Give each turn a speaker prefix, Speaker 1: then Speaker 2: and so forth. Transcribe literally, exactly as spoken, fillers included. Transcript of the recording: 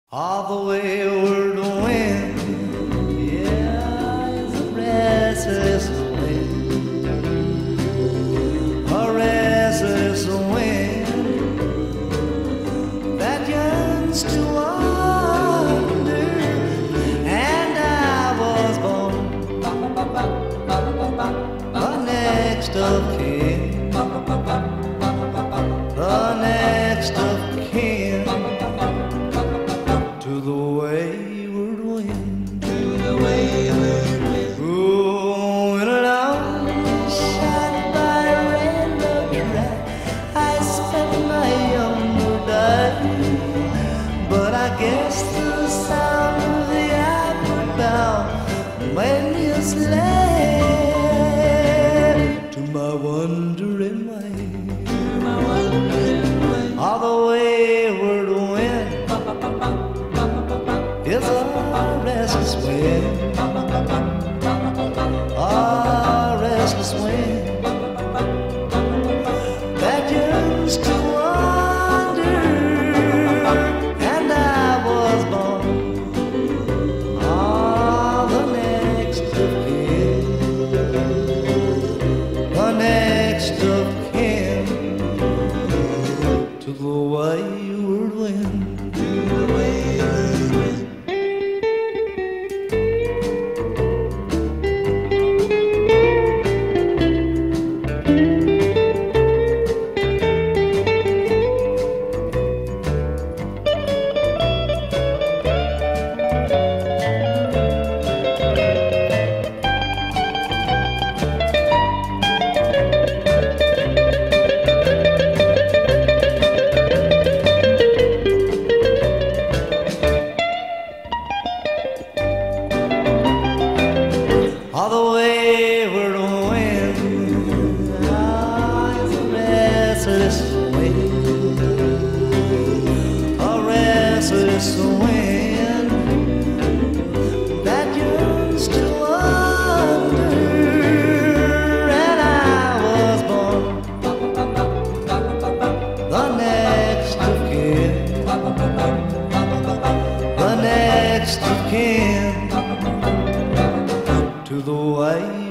Speaker 1: All the wayward wind, yeah, is a restless wind, a restless wind that yearns to wander. And I was born the next of kin, the next of kin to the wayward wind, to the wayward wind. Growing along, shot by a rainbow track, I spent my younger days. But I guess the sound of the outward bound when you slay to my wandering way, to my wandering way. All the wayward wind is a restless wind, a restless wind that yearns to wander. And I was born on the next of kin, the next of kin to the wayward wind, to the wayward wind. All the wayward wind, ah, is a restless wind, a restless wind that yearns to wander. And I was born the next of kin, the next of kin to the way